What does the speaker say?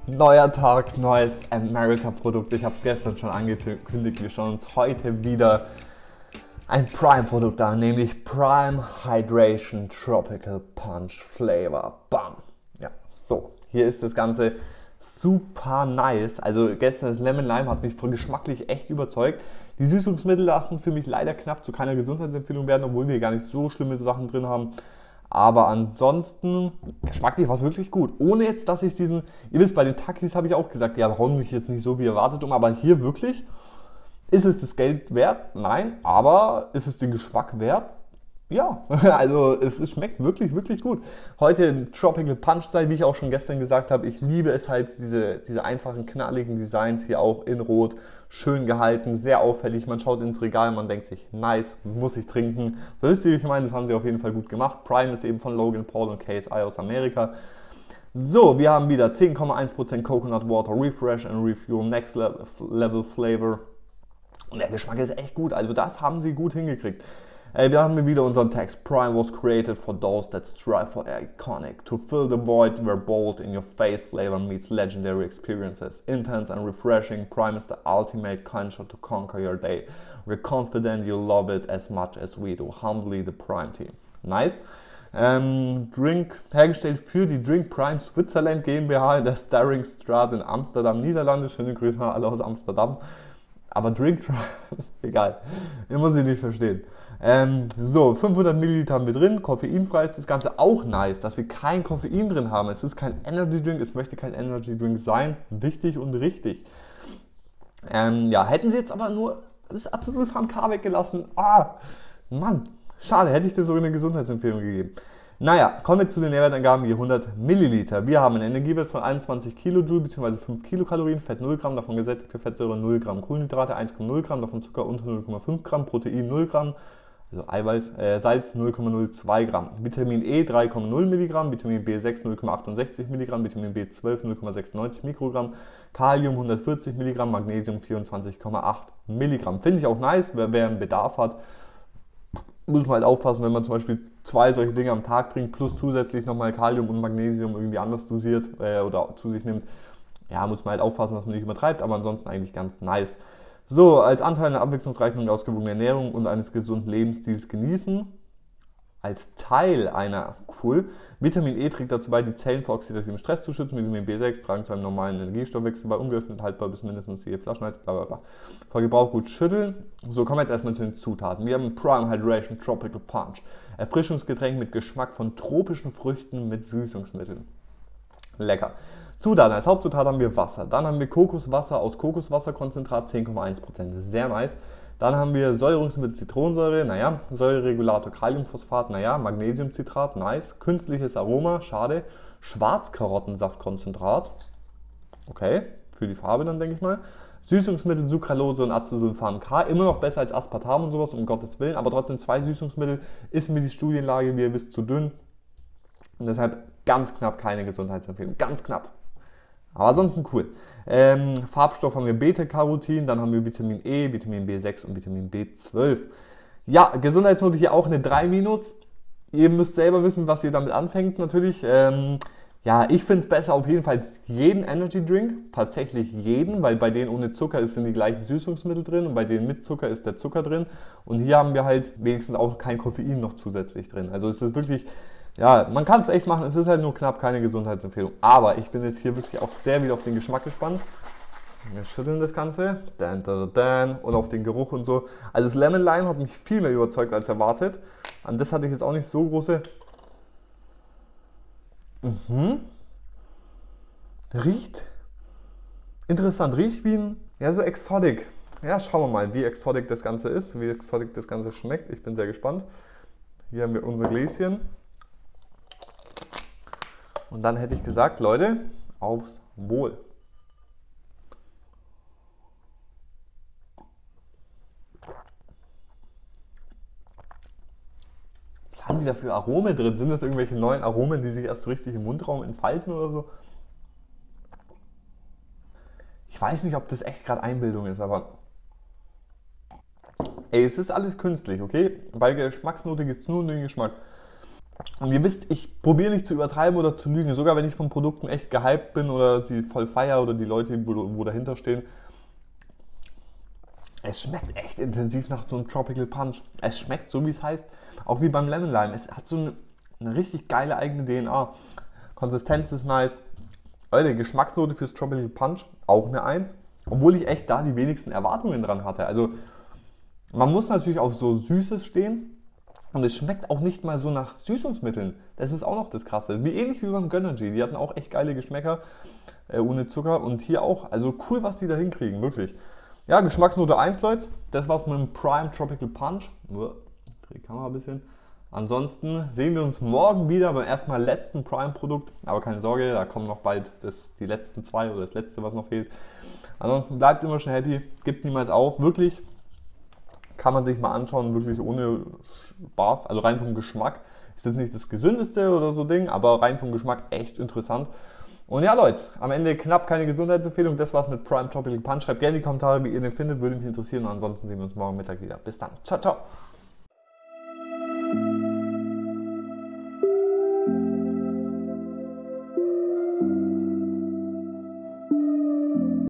Neuer Tag, neues America-Produkt. Ich habe es gestern schon angekündigt. Wir schauen uns heute wieder ein Prime-Produkt an, nämlich Prime Hydration Tropical Punch Flavor. Bam! Ja, so, hier ist das Ganze super nice. Also gestern das Lemon Lime hat mich von geschmacklich echt überzeugt. Die Süßungsmittel lassen es für mich leider knapp zu keiner Gesundheitsempfehlung werden, obwohl wir gar nicht so schlimme Sachen drin haben. Aber ansonsten, geschmacklich war es wirklich gut. Ohne jetzt, dass ich diesen, ihr wisst, bei den Takis habe ich auch gesagt, ja, hauen mich jetzt nicht so wie erwartet um, aber hier wirklich, ist es das Geld wert? Nein, aber ist es den Geschmack wert? Ja, also es schmeckt wirklich, wirklich gut. Heute Tropical Punch Style, wie ich auch schon gestern gesagt habe, ich liebe es halt, diese einfachen, knalligen Designs hier auch in Rot, schön gehalten, sehr auffällig. Man schaut ins Regal, man denkt sich, nice, muss ich trinken. So wisst ihr, wie ich meine, das haben sie auf jeden Fall gut gemacht. Prime ist eben von Logan Paul und KSI aus Amerika. So, wir haben wieder 10,1% Coconut Water Refresh and Refuel Next Level Flavor. Und der Geschmack ist echt gut, also das haben sie gut hingekriegt. Wir haben wieder unseren Text. Prime was created for those that strive for iconic. To fill the void where bold in your face flavor meets legendary experiences. Intense and refreshing, Prime is the ultimate quencher to conquer your day. We're confident you'll love it as much as we do. Humbly the Prime Team. Nice. Drink hergestellt für die Drink Prime Switzerland GmbH in der Starringstraat in Amsterdam, Niederlande. Schöne Grüße an alle aus Amsterdam. Aber Drink Prime, egal, ihr muss sie nicht verstehen. So, 500 Milliliter haben wir drin, koffeinfrei ist das Ganze, auch nice, dass wir kein Koffein drin haben. Es ist kein Energy Drink, es möchte kein Energy Drink sein, wichtig und richtig. Ja, hätten sie jetzt aber nur das Acesulfam K weggelassen, Mann, schade, hätte ich dem sogar eine Gesundheitsempfehlung gegeben. Naja, kommen wir zu den Nährwertangaben, hier 100 Milliliter. Wir haben einen Energiewert von 21 Kilojoule bzw. 5 Kilokalorien, Fett 0 Gramm, davon gesättigte Fettsäure 0 Gramm, Kohlenhydrate 1,0 Gramm, davon Zucker unter 0,5 Gramm, Protein 0 Gramm, also Eiweiß, Salz 0,02 Gramm, Vitamin E 3,0 Milligramm, Vitamin B6 0,68 Milligramm, Vitamin B12 0,96 Mikrogramm, Kalium 140 Milligramm, Magnesium 24,8 Milligramm. Finde ich auch nice, wer einen Bedarf hat. Muss man halt aufpassen, wenn man zum Beispiel 2 solche Dinge am Tag trinkt, plus zusätzlich nochmal Kalium und Magnesium irgendwie anders dosiert oder zu sich nimmt. Ja, muss man halt aufpassen, dass man nicht übertreibt, aber ansonsten eigentlich ganz nice. So, als Anteil einer abwechslungsreichen und ausgewogenen Ernährung und eines gesunden Lebensstils genießen. Als Teil einer, cool, Vitamin E trägt dazu bei, die Zellen vor oxidativen Stress zu schützen. Vitamin B6 tragen zu einem normalen Energiestoffwechsel bei, ungeöffnet haltbar bis mindestens 4 Flaschen, bla bla bla. Vor Gebrauch gut schütteln. So, kommen wir jetzt erstmal zu den Zutaten. Wir haben Prime Hydration Tropical Punch. Erfrischungsgetränk mit Geschmack von tropischen Früchten mit Süßungsmitteln. Lecker. Zutaten, als Hauptzutat haben wir Wasser. Dann haben wir Kokoswasser aus Kokoswasserkonzentrat, 10,1%. Sehr nice. Dann haben wir Säuerungsmittel Zitronensäure, naja, Säureregulator Kaliumphosphat, naja, Magnesiumcitrat, nice, künstliches Aroma, schade, Schwarzkarottensaftkonzentrat, okay, für die Farbe dann denke ich mal, Süßungsmittel Sucralose und Acesulfam K, immer noch besser als Aspartam und sowas, um Gottes Willen, aber trotzdem 2 Süßungsmittel, ist mir die Studienlage, wie ihr wisst, zu dünn und deshalb ganz knapp keine Gesundheitsempfehlung, ganz knapp. Aber ansonsten cool. Farbstoff haben wir Beta-Carotin, dann haben wir Vitamin E, Vitamin B6 und Vitamin B12. Ja, Gesundheitsnote hier auch eine 3-. Ihr müsst selber wissen, was ihr damit anfängt natürlich. Ja, ich finde es besser auf jeden Fall jeden Energy Drink, tatsächlich jeden, weil bei denen ohne Zucker sind die gleichen Süßungsmittel drin und bei denen mit Zucker ist der Zucker drin. Und hier haben wir halt wenigstens auch kein Koffein noch zusätzlich drin. Also es ist wirklich... Ja, man kann es echt machen, es ist halt nur knapp keine Gesundheitsempfehlung. Aber ich bin jetzt hier wirklich auch sehr wieder auf den Geschmack gespannt. Wir schütteln das Ganze. Und auf den Geruch und so. Also das Lemon Lime hat mich viel mehr überzeugt als erwartet. An das hatte ich jetzt auch nicht so große... Riecht interessant, riecht wie ein... Ja, so Exotic. Ja, schauen wir mal, wie Exotic das Ganze ist, wie Exotic das Ganze schmeckt. Ich bin sehr gespannt. Hier haben wir unser Gläschen. Und dann hätte ich gesagt, Leute, aufs Wohl. Was haben die da für Aromen drin? Sind das irgendwelche neuen Aromen, die sich erst so richtig im Mundraum entfalten oder so? Ich weiß nicht, ob das echt gerade Einbildung ist, aber... Ey, es ist alles künstlich, okay? Bei Geschmacksnote geht es nur um den Geschmack. Und ihr wisst, ich probiere nicht zu übertreiben oder zu lügen, sogar wenn ich von Produkten echt gehypt bin oder sie voll feier oder die Leute, wo dahinter stehen. Es schmeckt echt intensiv nach so einem Tropical Punch. Es schmeckt so, wie es heißt, auch wie beim Lemon Lime. Es hat so eine richtig geile eigene DNA. Konsistenz ist nice. Leute, Geschmacksnote fürs Tropical Punch auch eine 1. Obwohl ich echt da die wenigsten Erwartungen dran hatte. Also man muss natürlich auf so Süßes stehen. Und es schmeckt auch nicht mal so nach Süßungsmitteln. Das ist auch noch das Krasse. Wie ähnlich wie beim Gönnergy. Die hatten auch echt geile Geschmäcker ohne Zucker. Und hier auch. Also cool, was die da hinkriegen. Wirklich. Ja, Geschmacksnote 1, Leute. Das war's mit dem Prime Tropical Punch. Dreh die Kamera ein bisschen. Ansonsten sehen wir uns morgen wieder beim erstmal letzten Prime-Produkt. Aber keine Sorge, da kommen noch bald die letzten 2 oder das letzte, was noch fehlt. Ansonsten bleibt immer schon happy. Gibt niemals auf. Wirklich. Kann man sich mal anschauen, wirklich ohne Spaß, also rein vom Geschmack. Ist jetzt nicht das gesündeste oder so Ding, aber rein vom Geschmack echt interessant. Und ja Leute, am Ende knapp keine Gesundheitsempfehlung, das war's mit Prime Tropical Punch. Schreibt gerne in die Kommentare, wie ihr den findet, würde mich interessieren. Und ansonsten sehen wir uns morgen Mittag wieder. Bis dann, ciao, ciao.